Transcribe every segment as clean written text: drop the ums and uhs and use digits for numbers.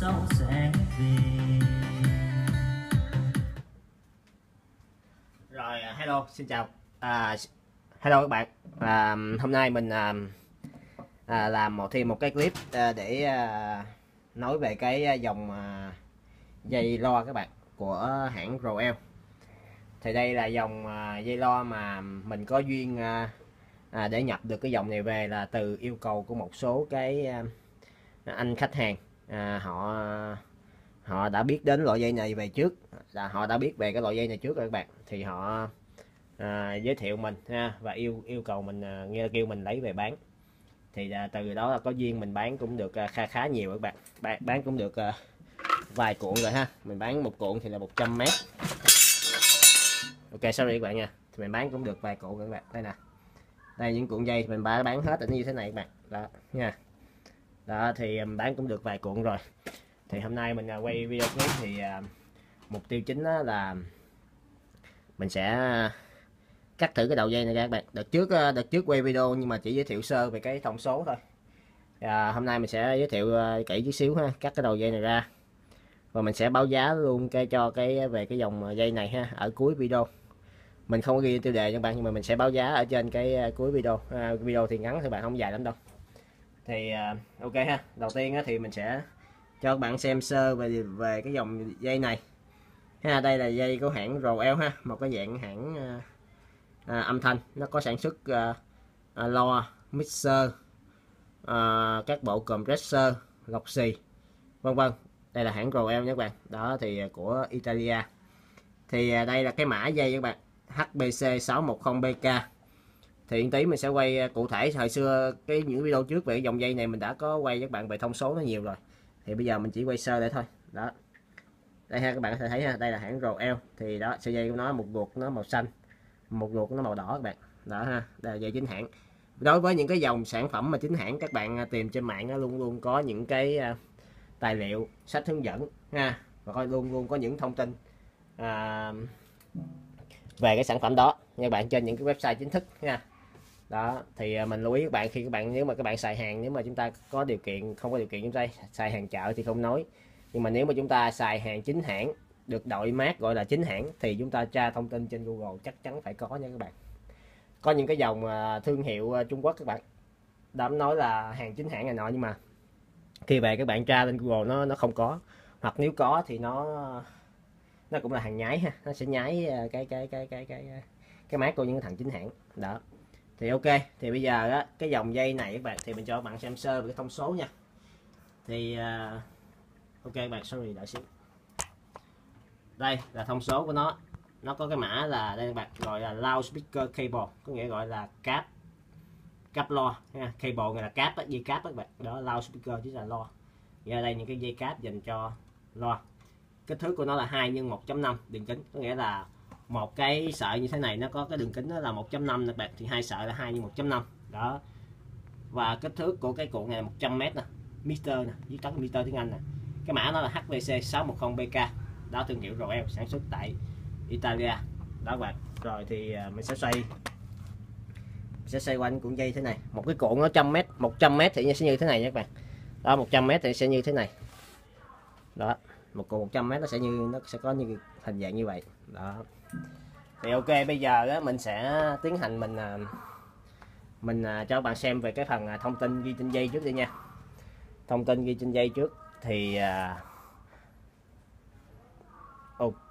sau sẽ về. Rồi, hello, xin chào. Hello các bạn. Hôm nay mình làm thêm một cái clip để nói về cái dòng dây loa các bạn của hãng Roel. Thì đây là dòng dây loa mà mình có duyên để nhập được cái dòng này về là từ yêu cầu của một số cái anh khách hàng. Họ đã biết đến loại dây này về trước, là họ đã biết về cái loại dây này trước rồi các bạn, thì họ giới thiệu mình và yêu cầu mình, kêu mình lấy về bán. Thì từ đó là có duyên mình bán cũng được khá nhiều các bạn, bán cũng được vài cuộn rồi ha. Mình bán một cuộn thì là 100 mét. Ok, sorry các bạn nha. Thì mình bán cũng được vài cuộn các bạn. Đây nè, đây những cuộn dây mình bán hết như thế này các bạn, đó nha. Đó thì bán cũng được vài cuộn rồi. Thì hôm nay mình quay video clip thì mục tiêu chính là mình sẽ cắt thử cái đầu dây này ra các bạn. Đợt trước quay video nhưng mà chỉ giới thiệu sơ về cái thông số thôi. Hôm nay mình sẽ giới thiệu kỹ chút xíu ha, cắt cái đầu dây này ra. Và mình sẽ báo giá luôn về cái dòng dây này ha ở cuối video. Mình không có ghi tiêu đề cho các bạn, nhưng mà mình sẽ báo giá ở trên cái cuối video. Video thì ngắn thì bạn không dài lắm đâu. Thì ok ha. Đầu tiên thì mình sẽ cho các bạn xem sơ về cái dòng dây này ha. Đây là dây của hãng Roel ha, một cái dạng hãng âm thanh. Nó có sản xuất loa, mixer, các bộ compressor, lọc xì, vân vân. Đây là hãng Roel nha các bạn. Đó thì của Italia. Thì đây là cái mã dây các bạn, HBC610BK. Thì tí mình sẽ quay cụ thể. Hồi xưa những video trước về cái dòng dây này mình đã có quay với các bạn về thông số nó nhiều rồi. Thì bây giờ mình chỉ quay sơ để thôi. Đó. Đây ha, các bạn có thể thấy ha, đây là hãng Roel. Thì đó, sợi dây của nó, một ruột nó màu xanh, một ruột nó màu đỏ các bạn. Đó ha, đây là dây chính hãng. Đối với những cái dòng sản phẩm mà chính hãng, các bạn tìm trên mạng nó luôn luôn có những cái tài liệu, sách hướng dẫn ha, và luôn luôn có những thông tin về cái sản phẩm đó nha các bạn, trên những cái website chính thức nha. Đó thì mình lưu ý các bạn, khi nếu mà các bạn xài hàng, nếu mà chúng ta có điều kiện, không có điều kiện chúng ta xài hàng chợ thì không nói, nhưng mà nếu mà chúng ta xài hàng chính hãng được đội mác gọi là chính hãng thì chúng ta tra thông tin trên Google chắc chắn phải có nha các bạn. Có những cái dòng thương hiệu Trung Quốc các bạn đám nói là hàng chính hãng này nọ, nhưng mà khi về các bạn tra lên Google nó không có, hoặc nếu có thì nó cũng là hàng nhái ha, nó sẽ nhái cái mác của những thằng chính hãng đó. Thì ok, thì bây giờ á, cái dòng dây này các bạn, thì mình cho các bạn xem sơ về cái thông số nha. Thì ok các bạn, sorry đợi xíu. Đây là thông số của nó có cái mã là đây các bạn, gọi là loudspeaker cable, có nghĩa gọi là cáp loa ha. Cable này là cáp, dây cáp các bạn, đó loudspeaker chính là loa. Và ở đây những cái dây cáp dành cho loa. Kích thước của nó là 2 x 1.5 đường kính, có nghĩa là một cái sợi như thế này nó có cái đường kính đó là 1.5 các bạn, thì hai sợi là 2 x 1.5 đó. Và kích thước của cái cuộn này là 100 m nè, meter nè, viết tắt meter tiếng Anh nè. Cái mã nó là HBC610BK, đó thương hiệu Roel, sản xuất tại Italia đó các bạn. Rồi thì mình sẽ xoay quanh cuộn dây thế này. Một cái cuộn nó 100 m thì sẽ như thế này nha các bạn. Đó, 100 m thì sẽ như thế này. Đó, một cuộn 100 m nó sẽ có như hình dạng như vậy. Đó. Thì ok, bây giờ đó, mình sẽ tiến hành mình cho các bạn xem về cái phần thông tin ghi trên dây trước đi nha. Thông tin ghi trên dây trước thì ok.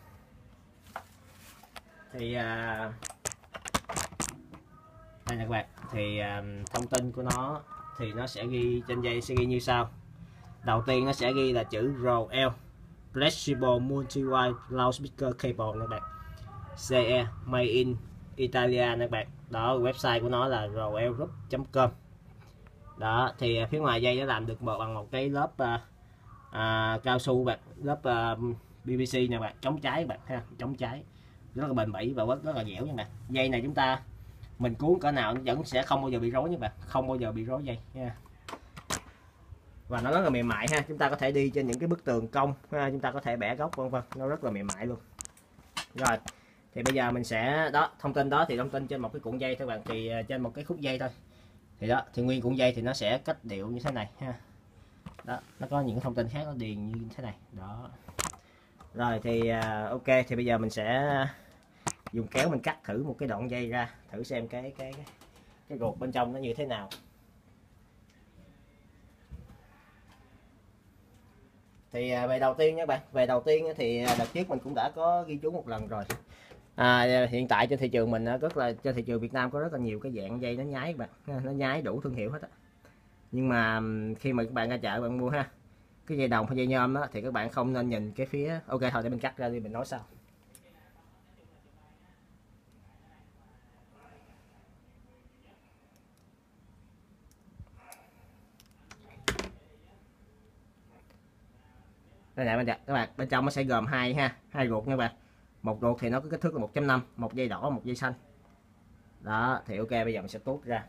Thì đây nè các bạn, thì thông tin của nó thì nó sẽ ghi trên dây, sẽ ghi như sau. Đầu tiên nó sẽ ghi là chữ Roel Flexible Multi-Wire Loudspeaker Cable các bạn, CE Made in Italia các bạn. Đó, website của nó là roelgroup.com. Đó, thì phía ngoài dây nó làm được bằng một cái lớp cao su bạn, lớp PVC nè bạn, chống cháy bạn ha, chống cháy, rất là bền bỉ và rất là dẻo nha bạn. Dây này chúng ta mình cuốn cỡ nào nó vẫn sẽ không bao giờ bị rối nha bạn, không bao giờ bị rối dây nha. Và nó rất là mềm mại ha, chúng ta có thể đi trên những cái bức tường cong ha, chúng ta có thể bẻ góc vân vân, nó rất là mềm mại luôn. Rồi thì bây giờ mình sẽ đó, thông tin đó thì thông tin trên một cái cuộn dây các bạn, thì trên một cái khúc dây thôi. Thì đó, thì nguyên cuộn dây thì nó sẽ cách điệu như thế này ha. đó, nó có những thông tin khác nó điền như thế này đó. Rồi thì ok, thì bây giờ mình sẽ dùng kéo mình cắt thử một cái đoạn dây ra, thử xem cái ruột bên trong nó như thế nào. Thì về đầu tiên nha bạn, về đầu tiên thì đợt trước mình cũng đã có ghi chú một lần rồi. Hiện tại trên thị trường mình rất là, trên thị trường Việt Nam có rất là nhiều cái dạng dây nó nhái các bạn, nó nhái đủ thương hiệu hết á. Nhưng mà khi mà các bạn ra chợ bạn mua ha, cái dây đồng hay dây nhôm đó, thì các bạn không nên nhìn cái phía, ok thôi để mình cắt ra đi mình nói sau. Đây này các bạn, bên trong nó sẽ gồm hai ruột nha các bạn. Một ruột thì nó có kích thước là 1.5, một dây đỏ một dây xanh. Đó thì ok, bây giờ mình sẽ tuốt ra.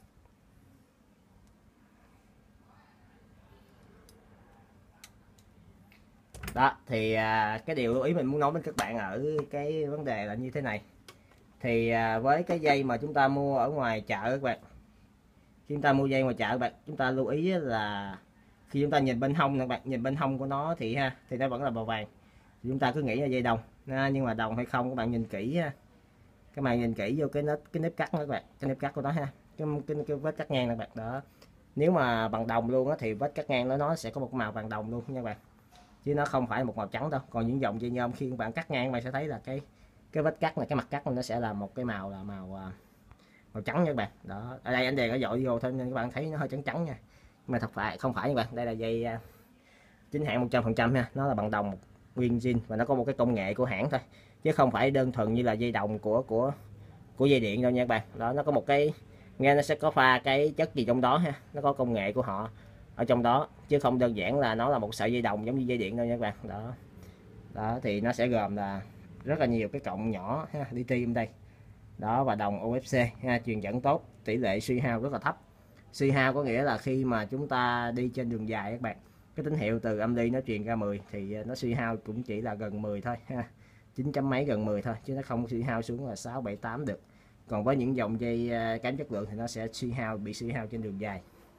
Đó thì cái điều lưu ý mình muốn nói với các bạn ở cái vấn đề là như thế này. Thì với cái dây mà chúng ta mua ở ngoài chợ các bạn, khi chúng ta mua dây ngoài chợ các bạn, chúng ta lưu ý là khi chúng ta nhìn bên hông các bạn, nhìn bên hông của nó thì thì nó vẫn là màu vàng. Chúng ta cứ nghĩ là dây đồng, nhưng mà đồng hay không các bạn nhìn kỹ ha. Các bạn nhìn kỹ vô cái nếp cắt đó các bạn, cái nếp cắt của nó ha, cái vết cắt ngang các bạn đó. Nếu mà bằng đồng luôn á thì vết cắt ngang nó sẽ có một màu vàng đồng luôn nha các bạn, chứ nó không phải một màu trắng đâu. Còn những dòng dây nhôm khi các bạn cắt ngang bạn sẽ thấy là cái vết cắt này, cái mặt cắt nó sẽ là một cái màu là màu trắng nha các bạn. Đó, ở đây anh đèn nó dội vô thôi nên các bạn thấy nó hơi trắng trắng nha, nhưng mà thật phải không phải các bạn, đây là dây chính hãng 100% nha, nó là bằng đồng nguyên zin và nó có một cái công nghệ của hãng thôi, chứ không phải đơn thuần như là dây đồng của dây điện đâu nha các bạn. Đó, nó có một cái, nghe nó sẽ có pha cái chất gì trong đó ha, nó có công nghệ của họ ở trong đó, chứ không đơn giản là nó là một sợi dây đồng giống như dây điện đâu nha các bạn. Đó, đó thì nó sẽ gồm là rất là nhiều cái cọng nhỏ ha, lithium đây đó, và đồng OFC ha, truyền dẫn tốt, tỷ lệ suy hao rất là thấp. Suy hao có nghĩa là khi mà chúng ta đi trên đường dài các bạn, cái tín hiệu từ âm ly nó truyền ra 10 thì nó suy hao cũng chỉ là gần 10 thôi ha, 9 chấm mấy gần 10 thôi, chứ nó không suy hao xuống là 6 7 8 được. Còn với những dòng dây kém chất lượng thì nó sẽ bị suy hao trên đường dài,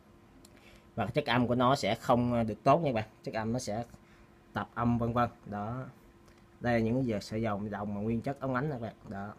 và chất âm của nó sẽ không được tốt nha các bạn, chất âm nó sẽ tập âm vân vân. Đó, đây là những cái sợi dòng đồng mà nguyên chất ống ánh các bạn. Đó,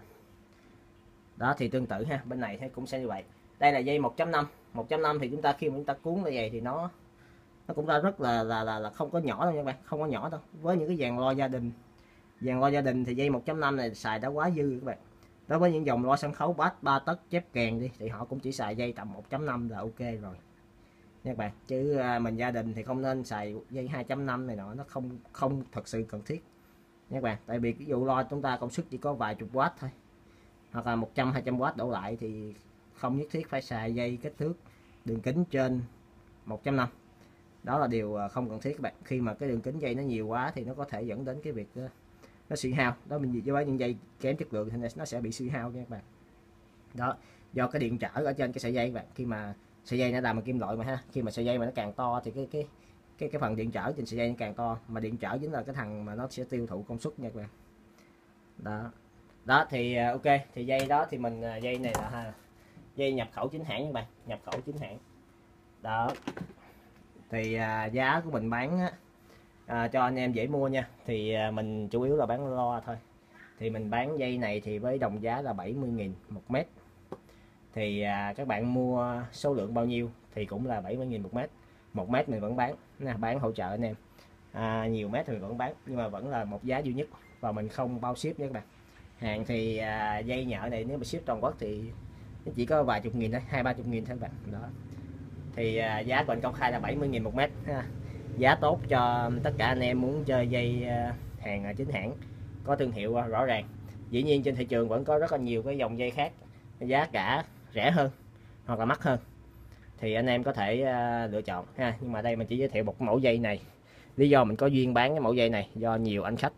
đó thì tương tự ha, bên này cũng sẽ như vậy. Đây là dây 1.5, 1.5 thì chúng ta khi mà chúng ta cuốn như vậy thì nó cũng ra rất là không có nhỏ đâu nha các bạn, không có nhỏ đâu. Với những cái dàn loa gia đình thì dây 1.5 này xài đã quá dư các bạn. Đối với những dòng loa sân khấu bass 3 tấc chép kèn đi thì họ cũng chỉ xài dây tầm 1.5 là ok rồi nha các bạn, chứ mình gia đình thì không nên xài dây 2.5 này nọ, nó không thật sự cần thiết nha các bạn. Tại vì ví dụ loa chúng ta công suất chỉ có vài chục W thôi, hoặc là 100-200W đổ lại thì không nhất thiết phải xài dây kích thước đường kính trên 1.5. Đó là điều không cần thiết các bạn. Khi mà cái đường kính dây nó nhiều quá thì nó có thể dẫn đến cái việc nó suy hao. Đó, mình với những dây kém chất lượng thì nó sẽ bị suy hao nha các bạn. Đó, do cái điện trở ở trên cái sợi dây các bạn, khi mà sợi dây nó làm bằng kim loại mà ha, khi mà sợi dây mà nó càng to thì cái phần điện trở trên sợi dây nó càng to, mà điện trở chính là cái thằng mà nó sẽ tiêu thụ công suất nha các bạn. Đó, đó thì ok, thì dây đó thì mình dây này là dây nhập khẩu chính hãng các bạn, nhập khẩu chính hãng. Đó thì giá của mình bán cho anh em dễ mua nha, thì mình chủ yếu là bán loa thôi. Thì mình bán dây này thì với đồng giá là 70.000 một mét. Thì các bạn mua số lượng bao nhiêu thì cũng là 70.000 một mét. Một mét mình vẫn bán, bán hỗ trợ anh em. Nhiều mét thì mình vẫn bán, nhưng mà vẫn là một giá duy nhất và mình không bao ship nha các bạn. Hàng thì dây nhợ này nếu mà ship toàn quốc thì nó chỉ có vài chục nghìn thôi, 20-30 nghìn thôi các bạn. Đó thì giá của anh công khai là 70.000 một mét ha. Giá tốt cho tất cả anh em muốn chơi dây hàng chính hãng có thương hiệu rõ ràng. Dĩ nhiên trên thị trường vẫn có rất là nhiều cái dòng dây khác giá cả rẻ hơn hoặc là mắc hơn, thì anh em có thể lựa chọn ha. Nhưng mà đây mình chỉ giới thiệu một mẫu dây này. Lý do mình có duyên bán cái mẫu dây này do nhiều anh khách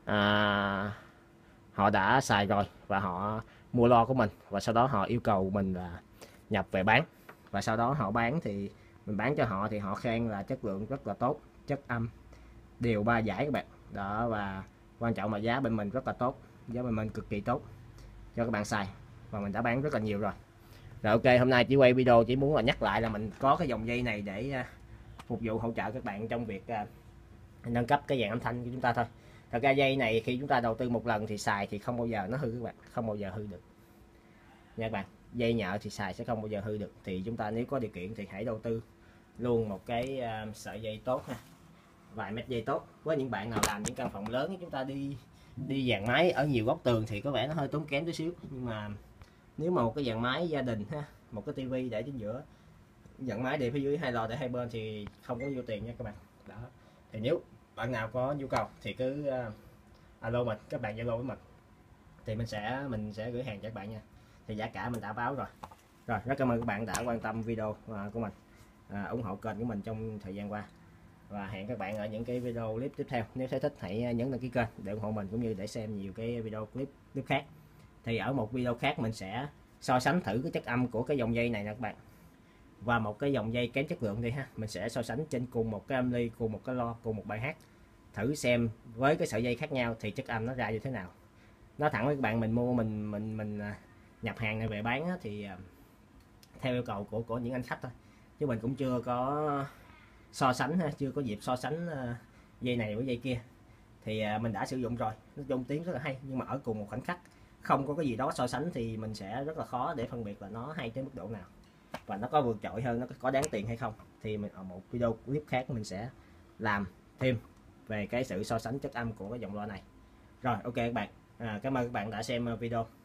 họ đã xài rồi và họ mua lo của mình, và sau đó họ yêu cầu mình là nhập về bán, và sau đó họ bán thì mình bán cho họ thì họ khen là chất lượng rất là tốt, chất âm đều 3 giải các bạn. Đó, và quan trọng là giá bên mình rất là tốt, giá bên mình cực kỳ tốt cho các bạn xài, và mình đã bán rất là nhiều rồi. Rồi ok, hôm nay chỉ quay video chỉ muốn là nhắc lại là mình có cái dòng dây này để phục vụ hỗ trợ các bạn trong việc nâng cấp cái dàn âm thanh của chúng ta thôi. Thật ra dây này khi chúng ta đầu tư một lần thì xài thì không bao giờ nó hư các bạn, không bao giờ hư được nha các bạn. Dây nhợ thì xài sẽ không bao giờ hư được, thì chúng ta nếu có điều kiện thì hãy đầu tư luôn một cái sợi dây tốt ha, vài mét dây tốt. Với những bạn nào làm những căn phòng lớn, chúng ta đi dàn máy ở nhiều góc tường thì có vẻ nó hơi tốn kém tí xíu, nhưng mà nếu mà một cái dàn máy gia đình ha, một cái tivi để chính giữa, dàn máy để phía dưới, hai lò để hai bên thì không có vô tiền nha các bạn. Đó, thì nếu bạn nào có nhu cầu thì cứ alo mình, các bạn Zalo với mình thì mình sẽ gửi hàng cho các bạn nha. Thì giá cả mình đã báo rồi. Rất cảm ơn các bạn đã quan tâm video của mình, ủng hộ kênh của mình trong thời gian qua, và hẹn các bạn ở những cái video clip tiếp theo. Nếu thấy thích hãy nhấn đăng ký kênh để ủng hộ mình, cũng như để xem nhiều cái video clip khác. Thì ở một video khác mình sẽ so sánh thử cái chất âm của cái dòng dây này nè các bạn, và một cái dòng dây kém chất lượng đi ha. Mình sẽ so sánh trên cùng một cái âm ly, cùng một cái lo, cùng một bài hát, thử xem với cái sợi dây khác nhau thì chất âm nó ra như thế nào. Nói thẳng với các bạn, mình mua mình nhập hàng này về bán thì theo yêu cầu của những anh khách thôi, chứ mình cũng chưa có so sánh, chưa có dịp so sánh dây này với dây kia. Thì mình đã sử dụng rồi, nó chung tiếng rất là hay, nhưng mà ở cùng một khoảnh khắc không có cái gì đó so sánh thì mình sẽ rất là khó để phân biệt là nó hay tới mức độ nào, và nó có vượt trội hơn, nó có đáng tiền hay không. Thì mình ở một video clip khác mình sẽ làm thêm về cái sự so sánh chất âm của cái dòng loa này. Rồi, ok các bạn, cảm ơn các bạn đã xem video.